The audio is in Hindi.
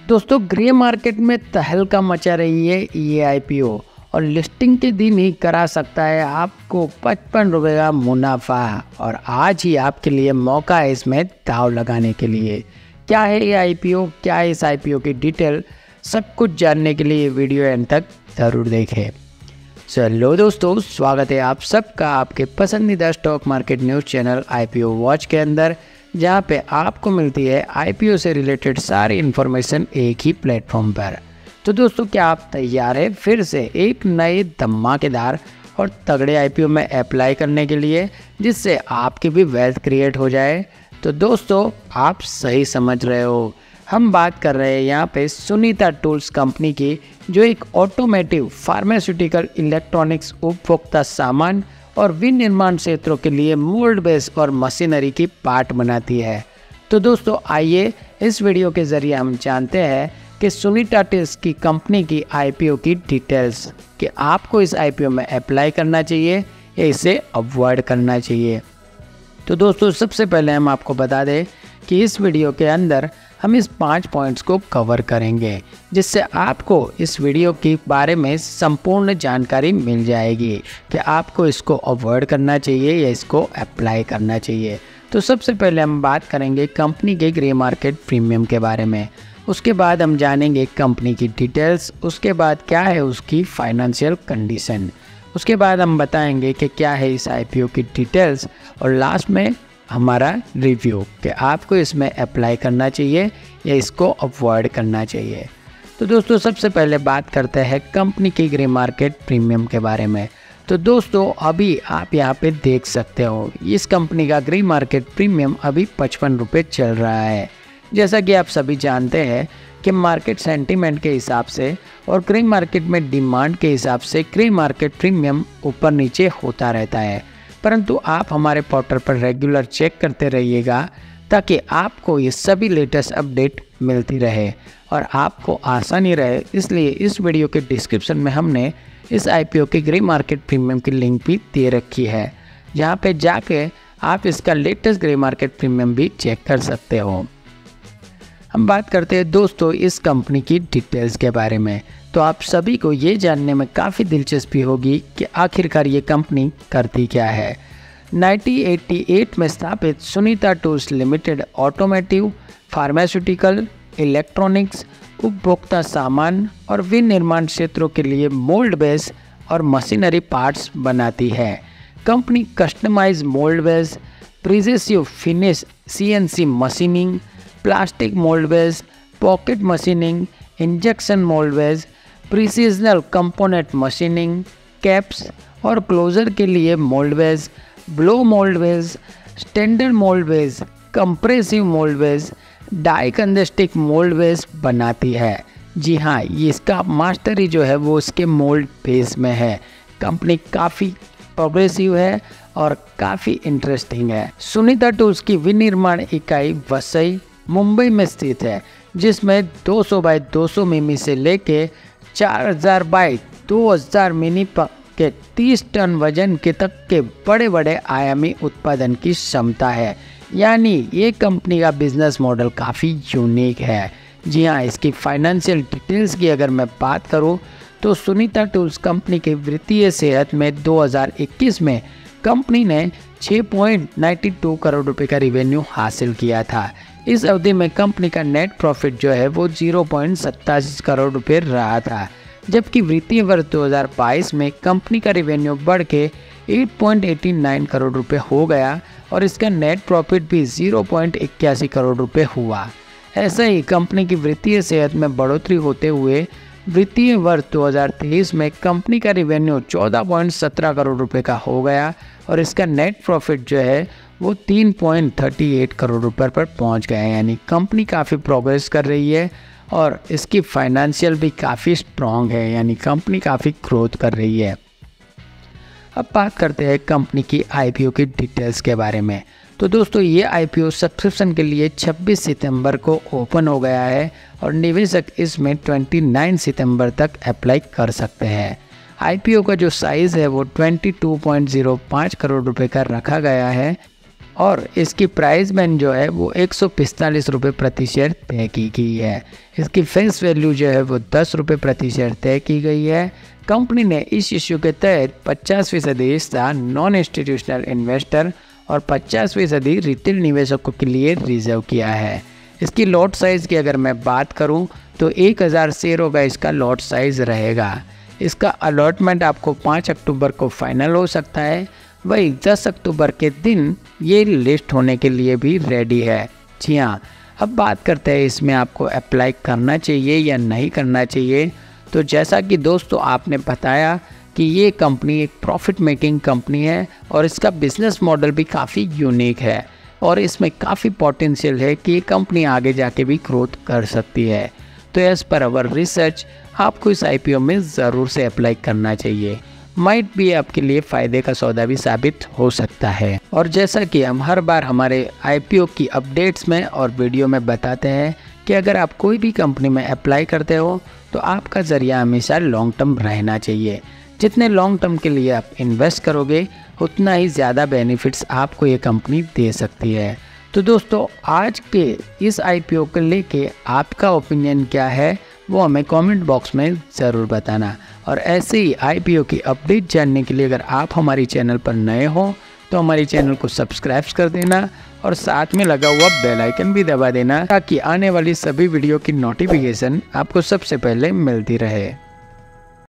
दोस्तों ग्रे मार्केट में तहलका मचा रही है ये आईपीओ और लिस्टिंग के दिन ही करा सकता है आपको 55 रुपये का मुनाफा। और आज ही आपके लिए मौका है इसमें दांव लगाने के लिए। क्या है ये आईपीओ, क्या है इस आईपीओ की डिटेल, सब कुछ जानने के लिए वीडियो एंड तक ज़रूर देखें। चलो दोस्तों, स्वागत है आप सबका आपके पसंदीदा stock market news channel IPO watch के अंदर, जहां पे आपको मिलती है आईपीओ से रिलेटेड सारी इन्फॉर्मेशन एक ही प्लेटफॉर्म पर। तो दोस्तों, क्या आप तैयार हैं फिर से एक नए धमाकेदार और तगड़े आईपीओ में अप्लाई करने के लिए, जिससे आपकी भी वेल्थ क्रिएट हो जाए? तो दोस्तों, आप सही समझ रहे हो, हम बात कर रहे हैं यहाँ पे सुनीता टूल्स कंपनी की, जो एक ऑटोमेटिव फार्मास्यूटिकल इलेक्ट्रॉनिक्स उपभोक्ता सामान और विनिर्माण क्षेत्रों के लिए मोल्ड बेस और मशीनरी की पार्ट बनाती है। तो दोस्तों, आइए इस वीडियो के ज़रिए हम जानते हैं कि सुनीता टूल्स की कंपनी की आईपीओ की डिटेल्स, कि आपको इस आईपीओ में अप्लाई करना चाहिए या इसे अवॉइड करना चाहिए। तो दोस्तों, सबसे पहले हम आपको बता दें कि इस वीडियो के अंदर हम इस 5 पॉइंट्स को कवर करेंगे, जिससे आपको इस वीडियो के बारे में संपूर्ण जानकारी मिल जाएगी कि आपको इसको अवॉइड करना चाहिए या इसको अप्लाई करना चाहिए। तो सबसे पहले हम बात करेंगे कंपनी के ग्रे मार्केट प्रीमियम के बारे में, उसके बाद हम जानेंगे कंपनी की डिटेल्स, उसके बाद क्या है उसकी फाइनेंशियल कंडीशन, उसके बाद हम बताएंगे कि क्या है इस आईपीओ की डिटेल्स, और लास्ट में हमारा रिव्यू कि आपको इसमें अप्लाई करना चाहिए या इसको अवॉइड करना चाहिए। तो दोस्तों, सबसे पहले बात करते हैं कंपनी की ग्रे मार्केट प्रीमियम के बारे में। तो दोस्तों, अभी आप यहाँ पे देख सकते हो इस कंपनी का ग्रे मार्केट प्रीमियम अभी 55 रुपये चल रहा है। जैसा कि आप सभी जानते हैं कि मार्केट सेंटीमेंट के हिसाब से और ग्रे मार्केट में डिमांड के हिसाब से ग्रे मार्केट प्रीमियम ऊपर नीचे होता रहता है, परंतु आप हमारे पोर्टल पर रेगुलर चेक करते रहिएगा ताकि आपको ये सभी लेटेस्ट अपडेट मिलती रहे और आपको आसानी रहे। इसलिए इस वीडियो के डिस्क्रिप्शन में हमने इस आईपीओ के ग्रे मार्केट प्रीमियम की लिंक भी दे रखी है, जहाँ पे जाके आप इसका लेटेस्ट ग्रे मार्केट प्रीमियम भी चेक कर सकते हो। हम बात करते हैं दोस्तों इस कंपनी की डिटेल्स के बारे में। तो आप सभी को ये जानने में काफ़ी दिलचस्पी होगी कि आखिरकार ये कंपनी करती क्या है। 1988 में स्थापित Sunita tools limited automotive, pharmaceutical, electronics, उपभोक्ता सामान और विनिर्माण क्षेत्रों के लिए मोल्ड बेस और मशीनरी पार्ट्स बनाती है। Company customise mould base, precisive finish CNC machining, plastic mould base, pocket machining, injection mould base, precisional component machining, caps और क्लोजर के लिए mould base, blow mould base, standard mould base, compressive mould base, die कंजेस्टिक मोल्ड बेस बनाती है। जी हाँ, ये इसका मास्टरी जो है वो इसके मोल्ड बेस में है। कंपनी काफ़ी प्रोग्रेसिव है और काफ़ी इंटरेस्टिंग है। सुनीता टूल्स की विनिर्माण इकाई वसई, मुंबई में स्थित है, जिसमें 200 बाई 200 मिमी से लेके 4000 बाई 2000 मिमी के 30 टन वजन के तक के बड़े बड़े आयामी उत्पादन की क्षमता है। यानी ये कंपनी का बिजनेस मॉडल काफ़ी यूनिक है। जी हाँ, इसकी फाइनेंशियल डिटेल्स की अगर मैं बात करूँ तो सुनीता टूल्स कंपनी के वित्तीय सेहत में 2021 में कंपनी ने 6.92 करोड़ रुपए का रिवेन्यू हासिल किया था। इस अवधि में कंपनी का नेट प्रॉफिट जो है वो 0.87 करोड़ रुपए रहा था, जबकि वित्तीय वर्ष 2022 में कंपनी का रिवेन्यू बढ़ के 8.89 करोड़ रुपए हो गया और इसका नेट प्रॉफिट भी 0.81 करोड़ रुपए हुआ। ऐसे ही कंपनी की वित्तीय सेहत में बढ़ोतरी होते हुए वित्तीय वर्ष 2023 में कंपनी का रिवेन्यू 14.17 करोड़ रुपए का हो गया और इसका नेट प्रॉफिट जो है वो 3.38 करोड़ रुपए पर पहुंच गया है। यानी कंपनी काफ़ी प्रोग्रेस कर रही है और इसकी फाइनेंशियल भी काफ़ी स्ट्रॉन्ग है, यानी कंपनी काफ़ी ग्रोथ कर रही है। अब बात करते हैं कंपनी की आईपीओ की डिटेल्स के बारे में। तो दोस्तों, ये आईपीओ सब्सक्रिप्शन के लिए 26 सितंबर को ओपन हो गया है और निवेशक इसमें 29 सितंबर तक अप्लाई कर सकते हैं। आईपीओ का जो साइज़ है वो 22.05 करोड़ रुपए का रखा गया है और इसकी प्राइस बैंड जो है वो 145 रुपये प्रति शेयर तय की गई है। इसकी फेस वैल्यू जो है वो 10 रुपये प्रति शेयर तय की गई है। कंपनी ने इस इश्यू के तहत 50% हिस्सा नॉन इंस्टीट्यूशनल इन्वेस्टर और 50% रिटेल निवेशकों के लिए रिजर्व किया है। इसकी लॉट साइज़ की अगर मैं बात करूं तो 1000 शेयरों का इसका लॉट साइज़ रहेगा। इसका अलॉटमेंट आपको 5 अक्टूबर को फाइनल हो सकता है। वही 10 अक्टूबर के दिन ये लिस्ट होने के लिए भी रेडी है। जी हाँ, अब बात करते हैं इसमें आपको अप्लाई करना चाहिए या नहीं करना चाहिए। तो जैसा कि दोस्तों आपने बताया कि ये कंपनी एक प्रॉफिट मेकिंग कंपनी है और इसका बिजनेस मॉडल भी काफ़ी यूनिक है और इसमें काफ़ी पोटेंशियल है कि ये कंपनी आगे जाके भी ग्रोथ कर सकती है। तो एज़ पर अवर रिसर्च आपको इस IPO में ज़रूर से अप्लाई करना चाहिए। माइट भी आपके लिए फ़ायदे का सौदा भी साबित हो सकता है। और जैसा कि हम हर बार हमारे IPO की अपडेट्स में और वीडियो में बताते हैं कि अगर आप कोई भी कंपनी में अप्लाई करते हो तो आपका ज़रिया हमेशा लॉन्ग टर्म रहना चाहिए। जितने लॉन्ग टर्म के लिए आप इन्वेस्ट करोगे उतना ही ज़्यादा बेनिफिट्स आपको ये कंपनी दे सकती है। तो दोस्तों आज के इस IPO को लेके आपका ओपिनियन क्या है वो हमें कमेंट बॉक्स में ज़रूर बताना। और ऐसे ही IPO की अपडेट जानने के लिए अगर आप हमारी चैनल पर नए हो तो हमारी चैनल को सब्सक्राइब कर देना और साथ में लगा हुआ बेल आइकन भी दबा देना ताकि आने वाली सभी वीडियो की नोटिफिकेशन आपको सबसे पहले मिलती रहे।